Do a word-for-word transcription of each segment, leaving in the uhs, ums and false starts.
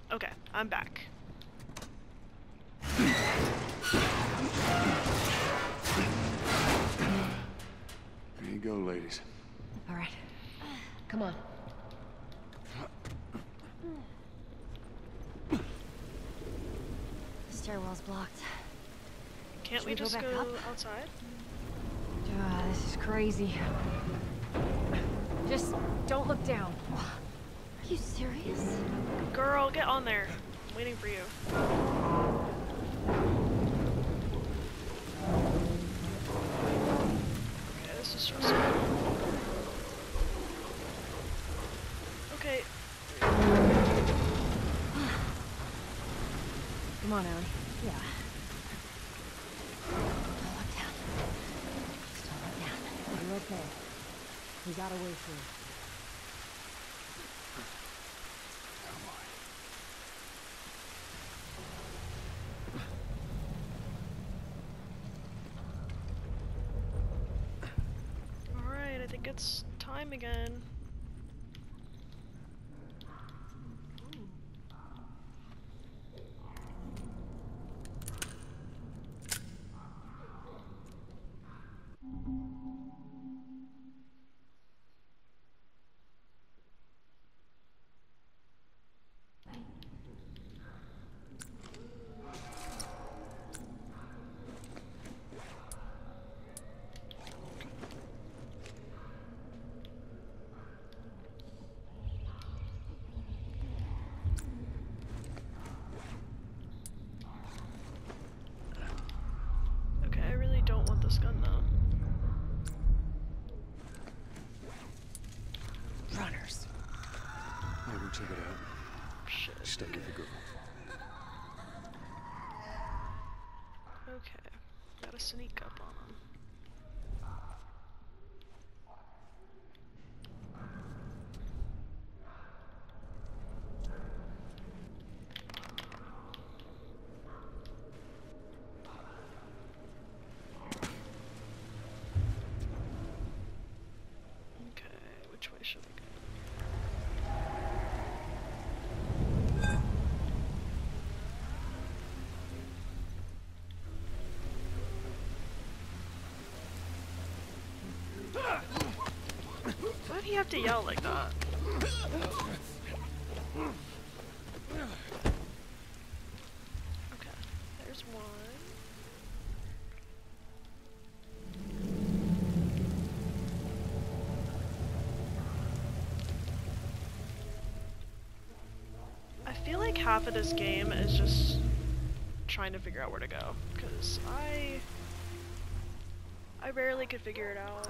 Okay, I'm back. There you go, ladies. All right. Come on. The stairwell's blocked. Can't Should we we go just back go up? outside? Ah, this is crazy. Just don't look down. Are you serious? Girl, get on there. I'm waiting for you. Okay, this is stressful. Okay. Come on, Ellie. Yeah. Don't look down. Just don't look down. You're okay. We got a way through. Alright, I think it's time again. Okay, I really don't want this gun though. Runners. Maybe check it out. Shit. Stake it for girl. Okay, gotta sneak up on him. Okay, which way should we go? Why do you have to yell like that? Okay, there's one. I feel like half of this game is just trying to figure out where to go, because I I rarely could figure it out.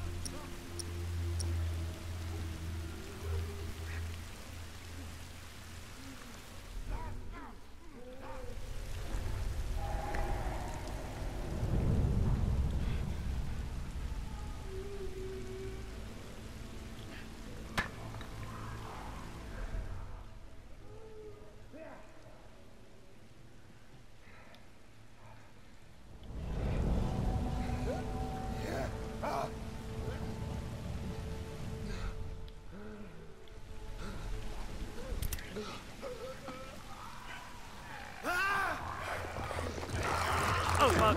Oh fuck.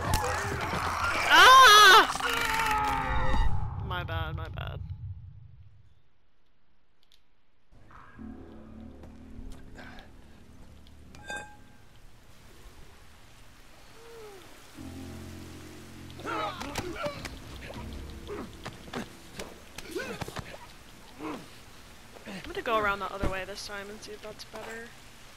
Ah! My bad, my bad. I'm gonna go around the other way this time and see if that's better.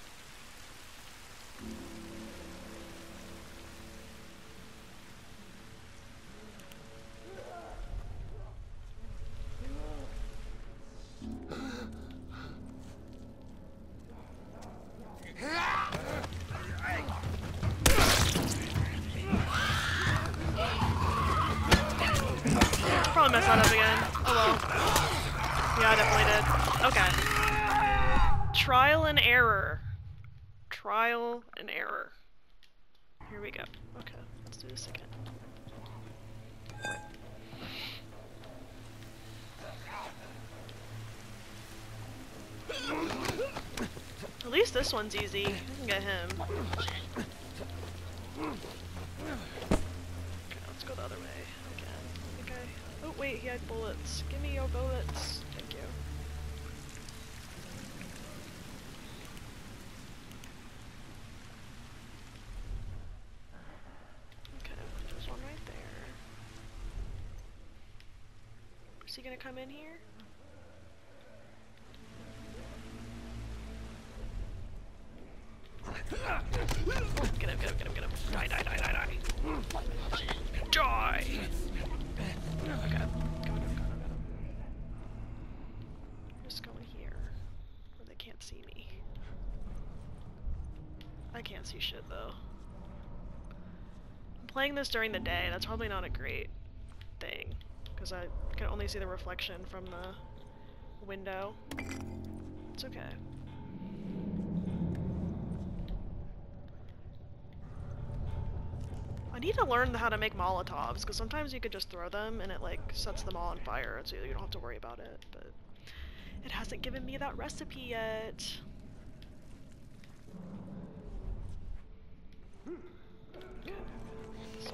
Probably mess that up again. Oh well. Yeah, I definitely did. Okay. Trial and error. Trial and error. Here we go. Okay, let's do this again. At least least this one's easy. I can get him. Okay, let's go the other way again. Okay. Oh wait, he had bullets. Give me your bullets. Thank you. Okay, there's one right there. Is he gonna come in here? Get him, get him, get him, get him. Die, die, die, die, die. Die! Okay. Got him, got him, got him. Just going here. Where they can't see me. I can't see shit though. I'm playing this during the day. That's probably not a great thing. Because I can only see the reflection from the window. It's okay. I need to learn how to make Molotovs, because sometimes you could just throw them and it like sets them all on fire, so you don't have to worry about it, but it hasn't given me that recipe yet. Okay. This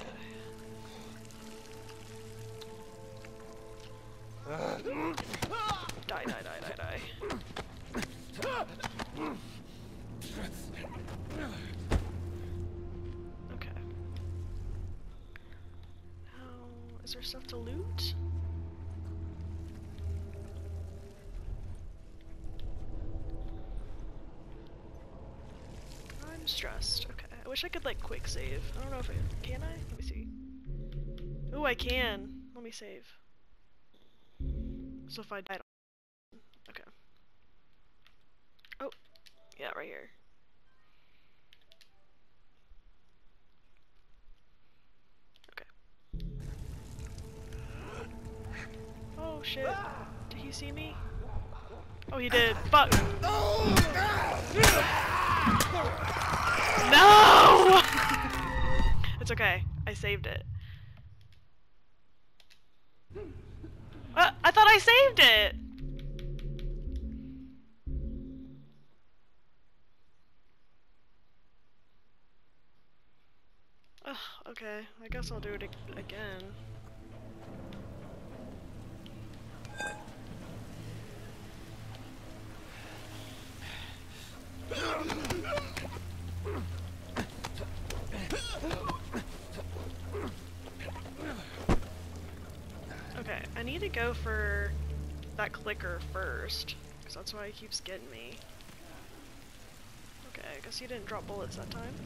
guy. Die, die, die, die, die. Okay. Now, is there stuff to loot? I'm stressed. Okay. I wish I could like quick save. I don't know if I can I? Let me see. Ooh, I can. Let me save. So if I die, okay. Oh, yeah, right here. Okay. Oh shit! Did he see me? Oh, he did. Fuck. No! It's okay. I saved it. Uh, I thought I saved it! Ugh, okay, I guess I'll do it ag again. Okay, I need to go for that clicker first, because that's why it keeps getting me. Okay, I guess you didn't drop bullets that time.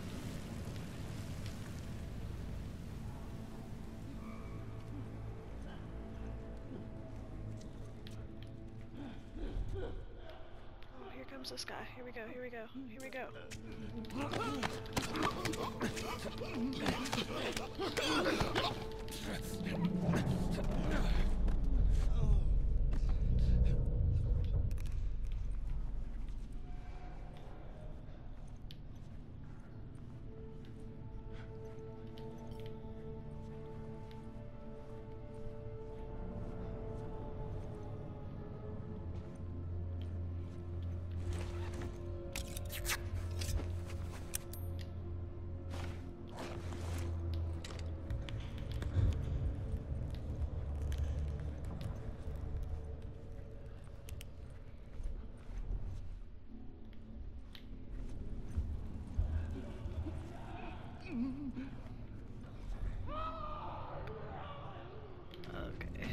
Oh, here comes this guy. Here we go, here we go, here we go. Okay.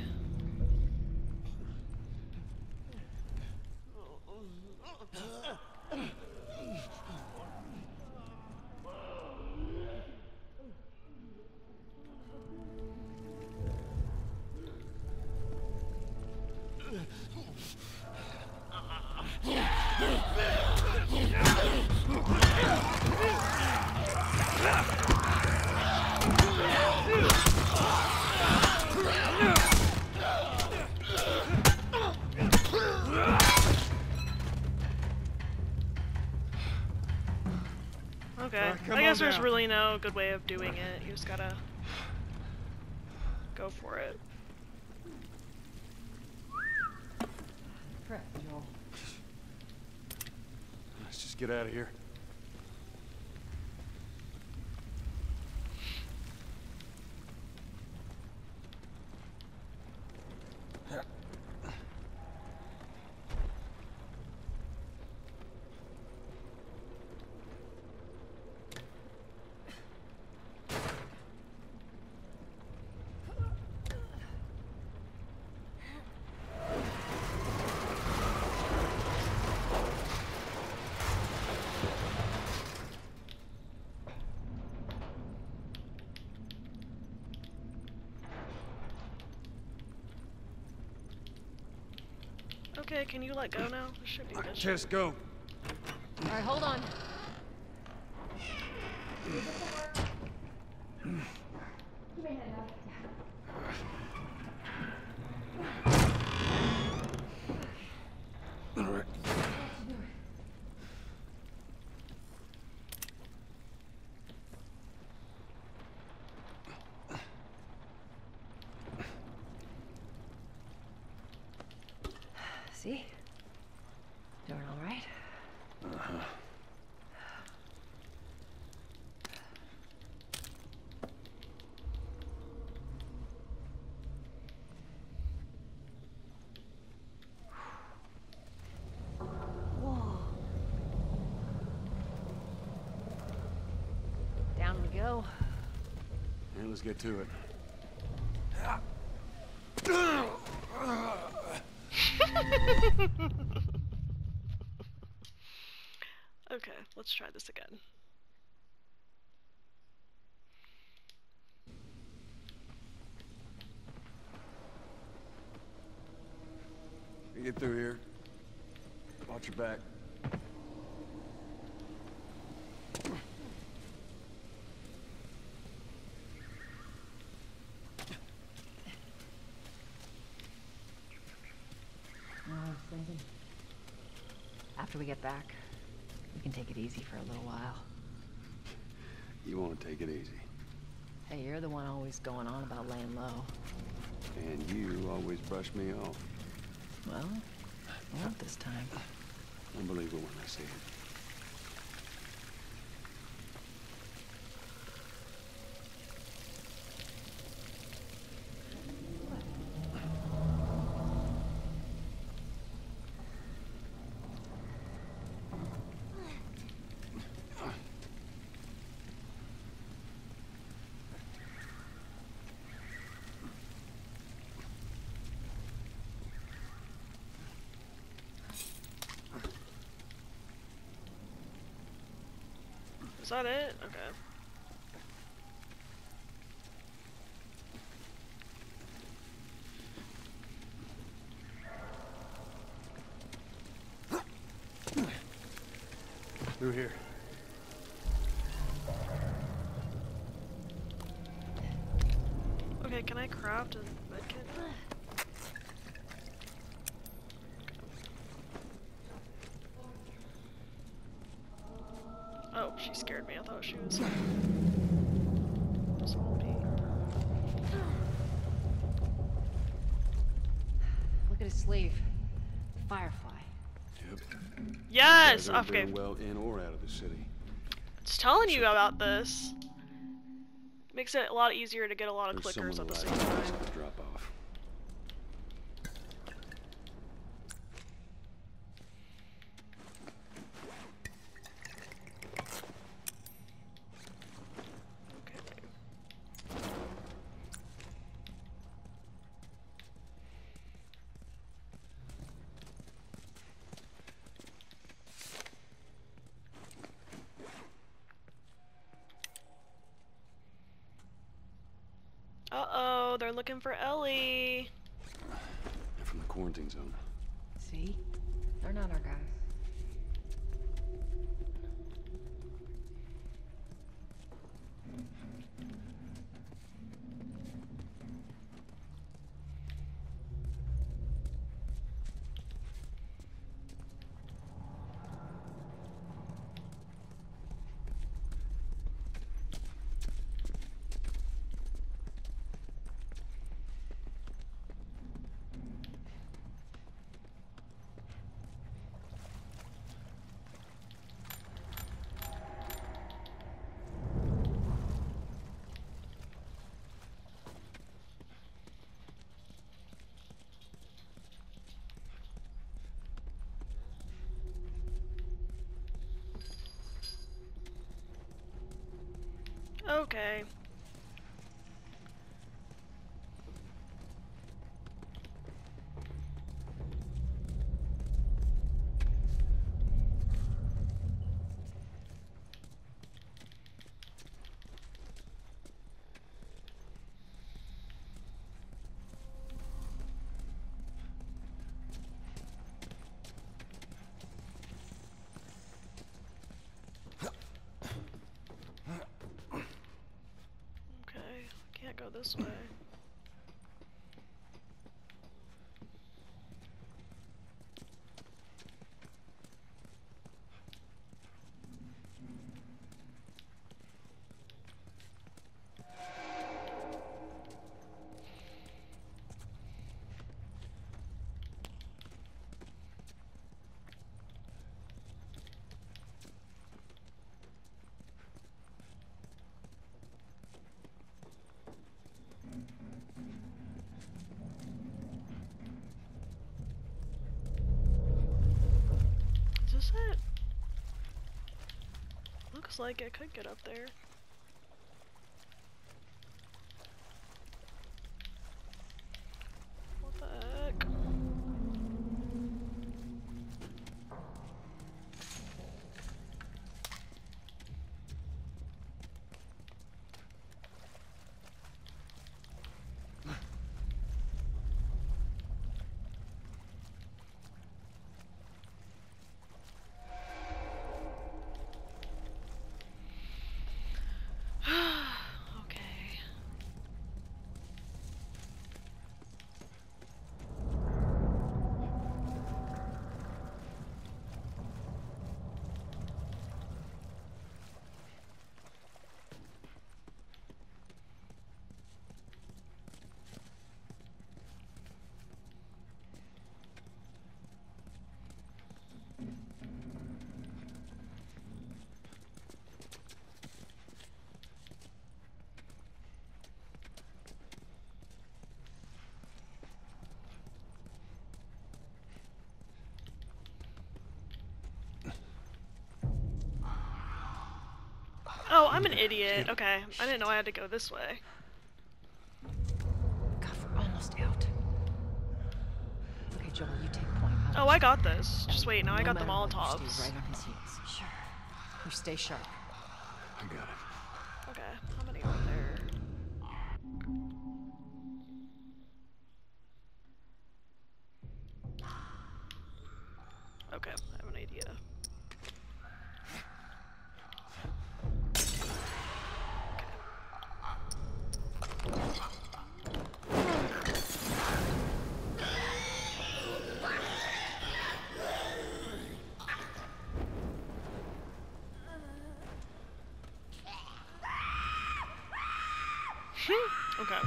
Okay, I guess there's really no good way of doing it. You just gotta go for it. Correct, Joel. Let's just get out of here. Okay, can you let go now? This should be good. Just go. All right, hold on. All right. See? Doing all right? Uh-huh. Whoa. Down we go. And let's get to it. Okay, let's try this again. You get through here. Watch your back. No, I was thinking. After we get back, we can take it easy for a little while. You want to take it easy. Hey, you're the one always going on about laying low. And you always brush me off. Well, I won't this time. Unbelievable when I see it. Is that it? Okay. Through here. Okay, can I craft a medkit? Oh, she scared me. I thought she was. This won't be. Look at his sleeve. Firefly. Yep. Yes! Guys aren't Okay. doing well in or out of the city. It's telling you about this. Makes it a lot easier to get a lot of There's clickers someone at the alive same who wants time. to drop off. Uh-oh, they're looking for Ellie. They're from the quarantine zone. See? They're not our guys. Okay. Okay, can't go this way. Is this it? Looks like it could get up there. What the heck? Okay. Oh, I'm an idiot. Okay, I didn't know I had to go this way. God, we're almost out. Okay, Joel, you take point. I'll Oh, I got this. Just wait, now I got the no matter what, you Molotovs. stay right on his heels. Sure. You stay sharp. I got it. Okay, how many are there? Okay, I have an idea. Okay.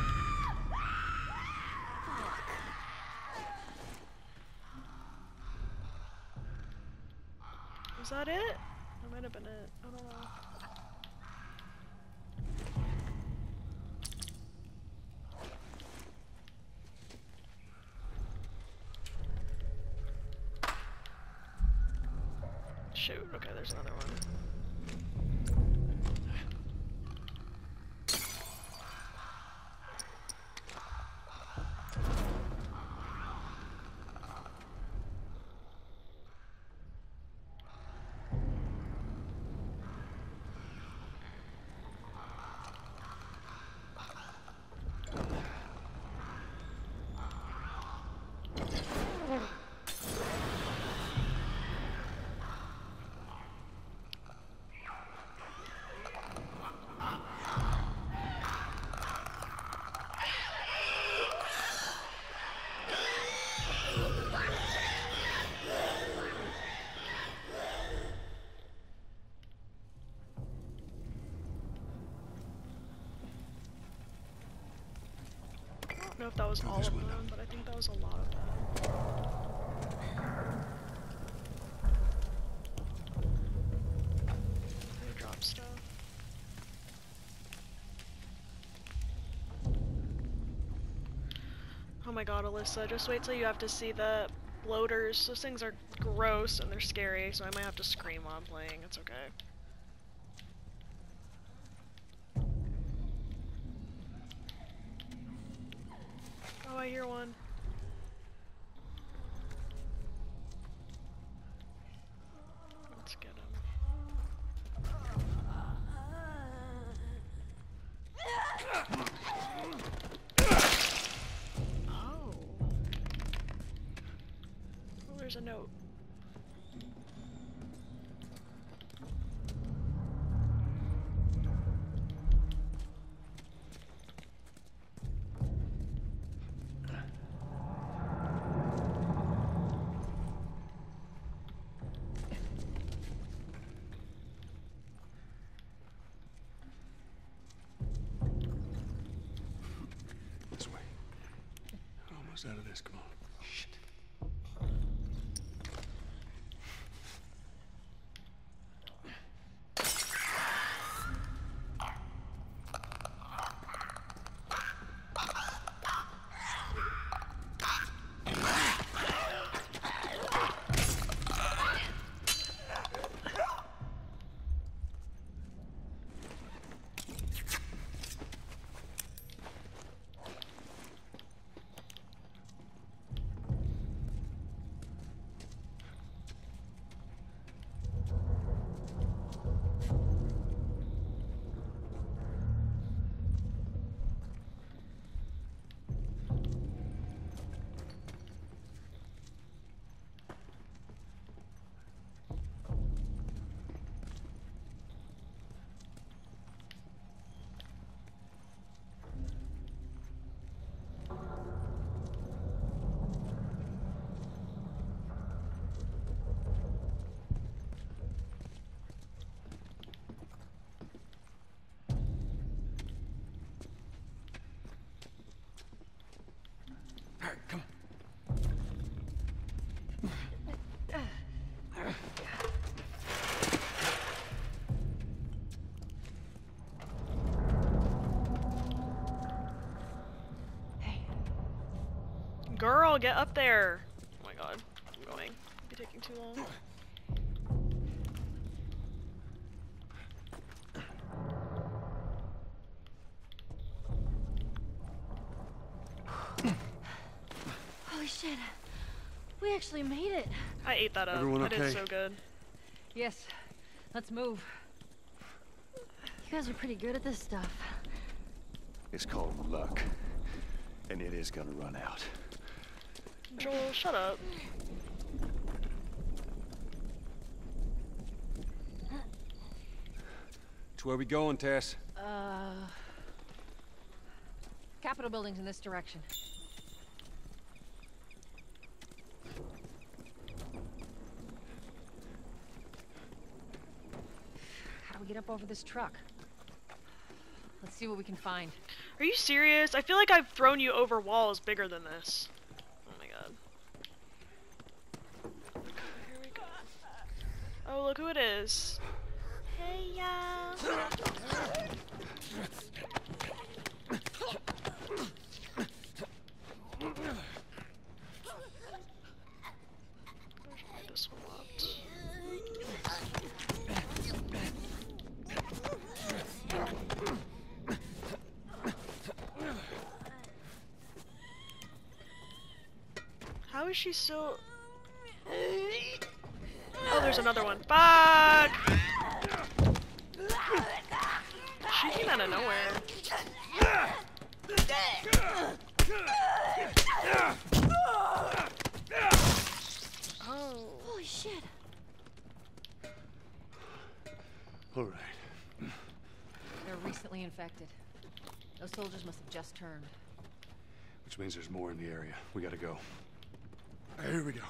Was that it? That might have been it. I don't know. Shoot, okay, there's another one. I don't know if that was all of them, but I think that was a lot of them. They drop stuff. Oh my god, Alyssa, just wait till you have to see the bloaters. Those things are gross and they're scary, so I might have to scream while I'm playing. It's okay. Oh, I hear one. Let's get him. Oh. Oh, there's a note. This way. Almost out of this. Come on. Shit. Alright, come Girl, get up there! Oh my god, I'm going. Be taking too long. Holy shit. We actually made it. I ate that up. Everyone I did okay? so good. Yes. Let's move. You guys are pretty good at this stuff. It's called luck. And it is gonna run out. Joel, shut up. To where we going, Tess? Uh... Capitol building's in this direction. How do we get up over this truck? Let's see what we can find. Are you serious? I feel like I've thrown you over walls bigger than this. Oh my god. Here we go. Oh, look who it is. Hey, y'all. This one locked. How is she so... Oh, there's another one. Fuck! She came out of nowhere. Oh. Holy shit. All right. They're recently infected. Those soldiers must have just turned. Which means there's more in the area. We gotta go. Here we go.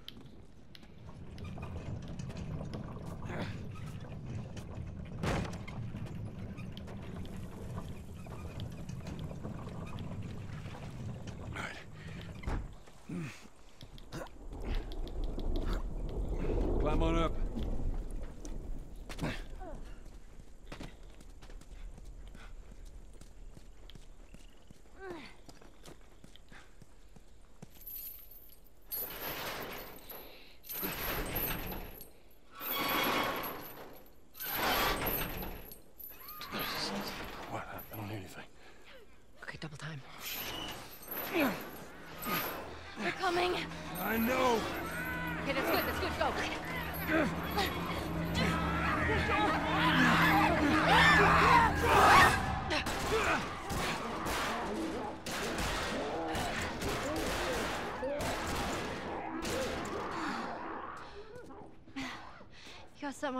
Climb on up.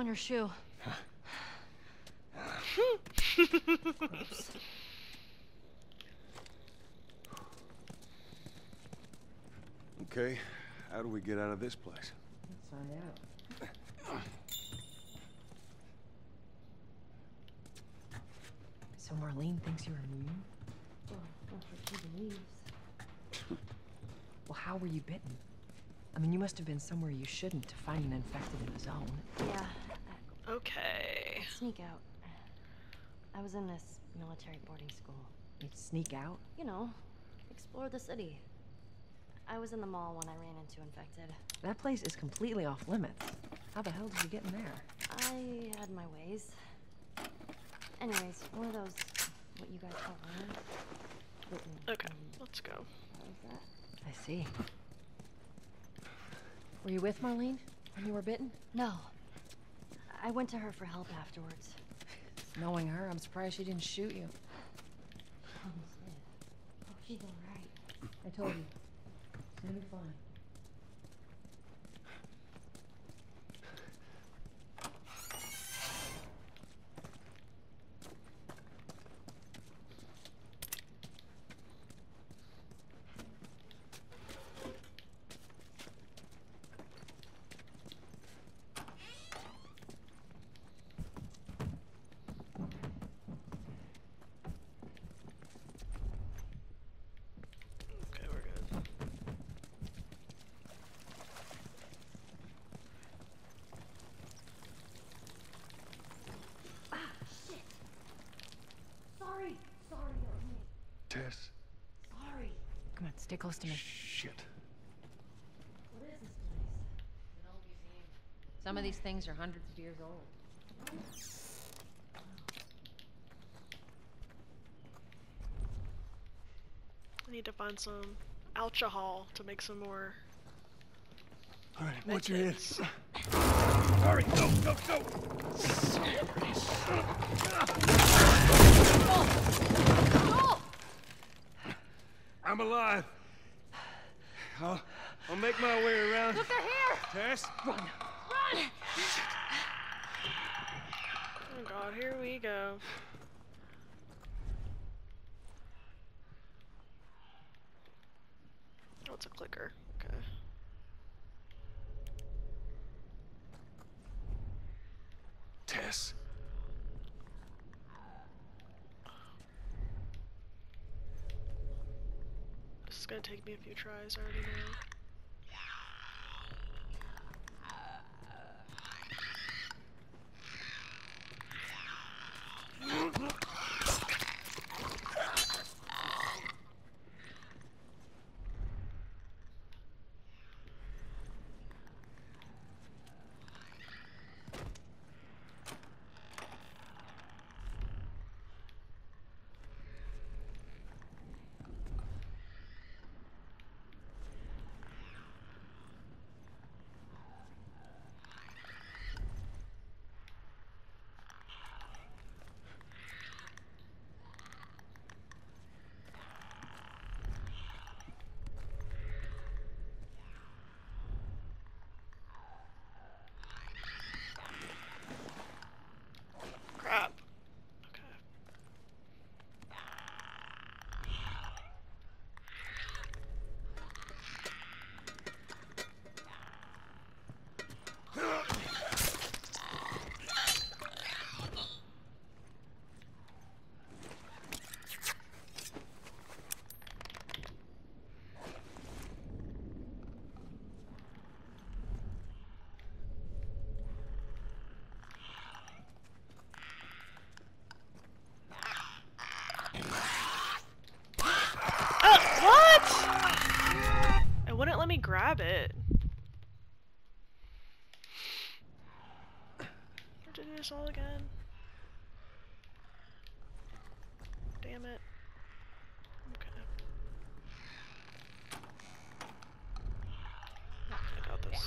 on your shoe. Okay, how do we get out of this place? Let's find out. So Marlene thinks you're immune? Well, that's what she believes. Well, how were you bitten? I mean, you must have been somewhere you shouldn't to find an infected in a zone. Yeah, Okay. sneak out. I was in this military boarding school. You'd sneak out? You know, explore the city. I was in the mall when I ran into infected. That place is completely off limits. How the hell did you get in there? I had my ways. Anyways, one of those, what you guys call runners. Bitten Okay, from- let's go. What was that? I see. Were you with Marlene when you were bitten? No. I went to her for help afterwards. Knowing her, I'm surprised she didn't shoot you. Almost did. Oh, she's alright. I told you. It's gonna be fine. Okay, we're good. Ah, shit! Sorry! Sorry, that was me. Tess? Sorry. Come on, stay close to me. Shit. What is this place? Some of these things are hundreds of years old. I need to find some alcohol to make some more. All right, watch your head. medkits. Sorry, no, no, no! I'm alive. I'll, I'll make my way around. Look, they're here! Tess? Run! Oh god, here we go. Oh, it's a clicker. Okay. Tess? This is gonna take me a few tries, I already know. Crap. Okay. It wouldn't let me grab it. I have to do this all again. Damn it. Okay. I got this.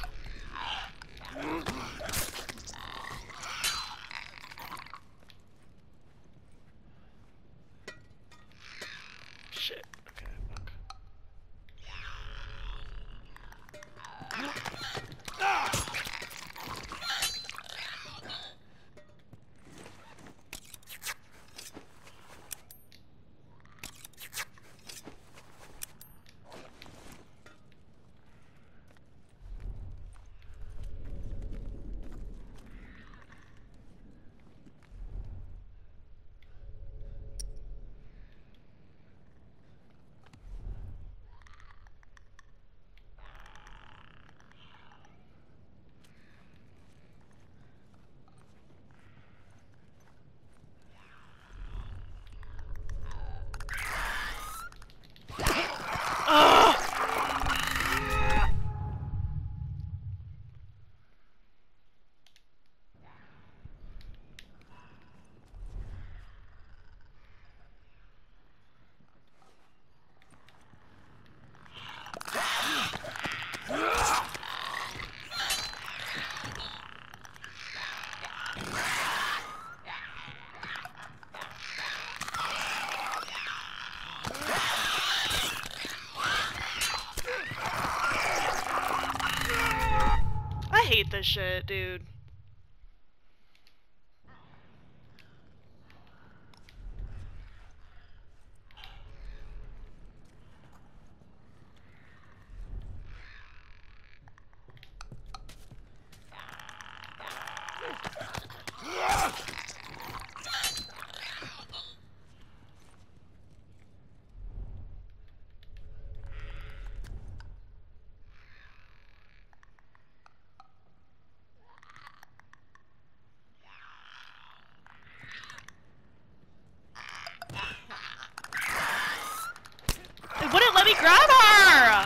Shit. Okay, fuck. hate this shit, dude. It wouldn't let me grab her!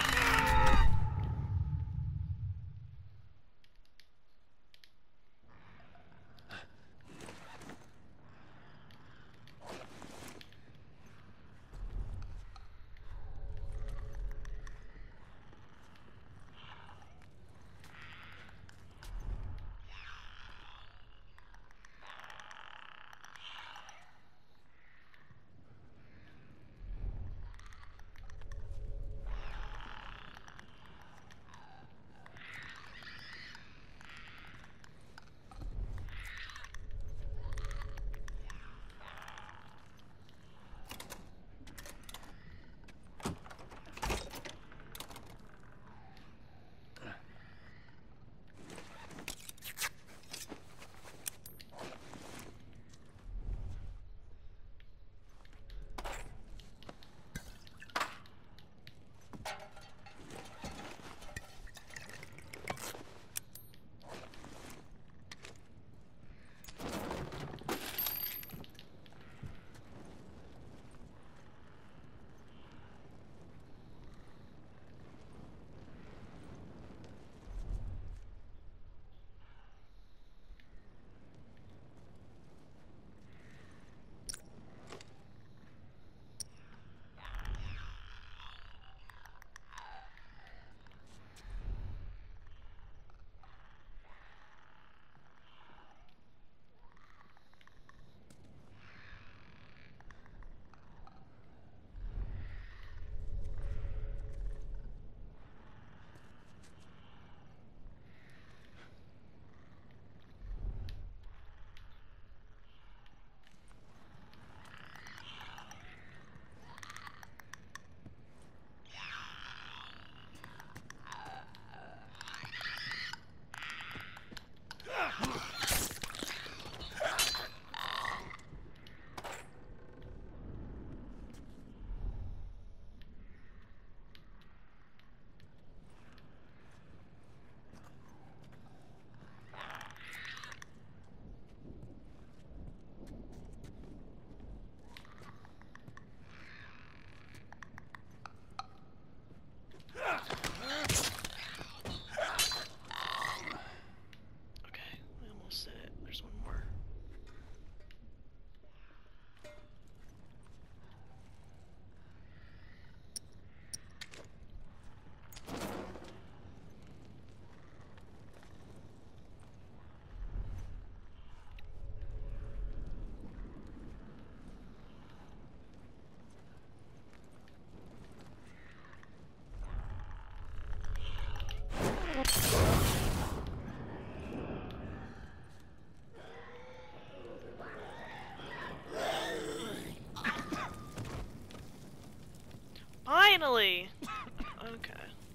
Finally! Okay.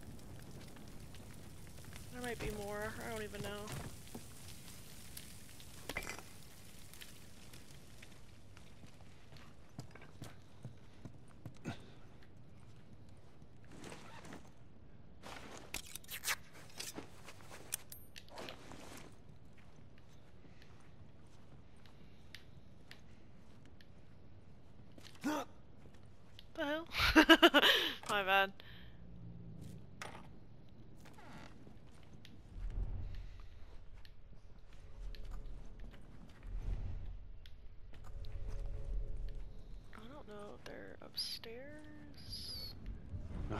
There might be more. I don't even know. The hell? My bad. I don't know if they're upstairs. No.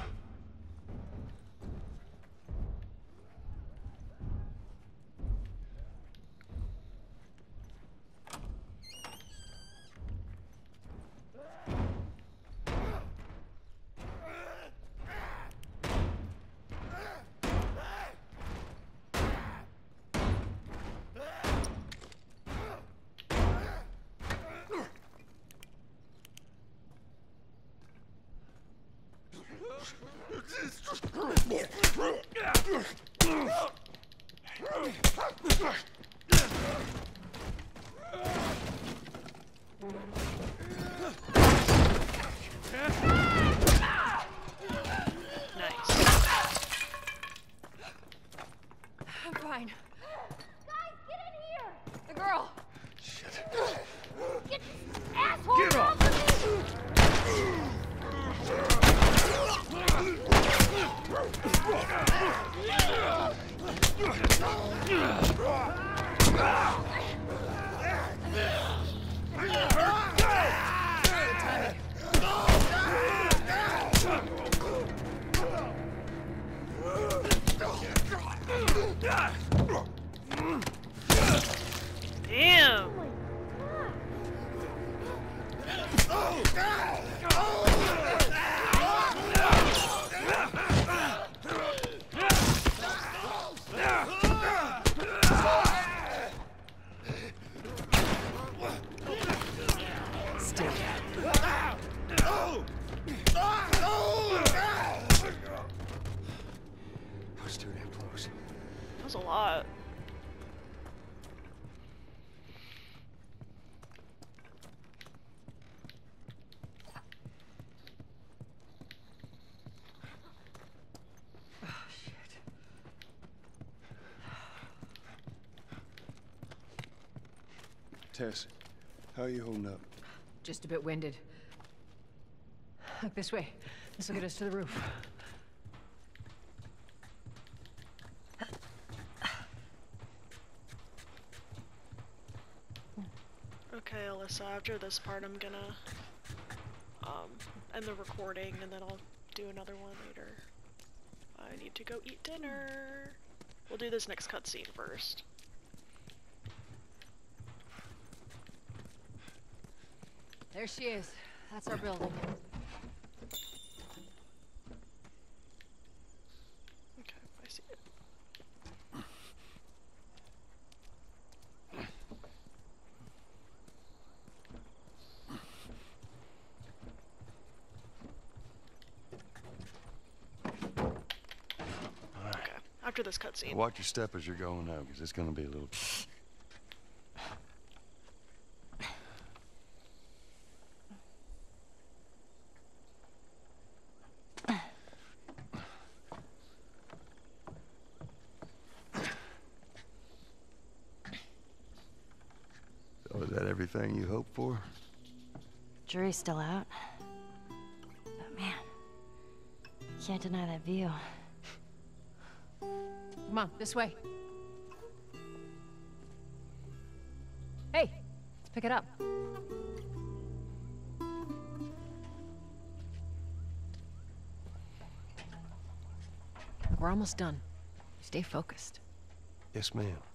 Nice. I'm fine. Guys, get in here! The girl! Shit. Get this asshole off of Damn. Still. I was too damn close. That was a lot. Tess, how are you holding up? Just a bit winded. Look this way. This will get us to the roof. Okay, Alyssa, after this part I'm gonna um end the recording and then I'll do another one later. I need to go eat dinner. We'll do this next cutscene first. There she is. That's our building. Okay, I see it. Okay, after this cutscene. Watch your step as you're going out, because it's gonna be a little... So is that everything you hoped for? Jury's still out. But man, can't deny that view. Come on, this way. Hey, let's pick it up. Look, we're almost done. Stay focused. Yes, ma'am.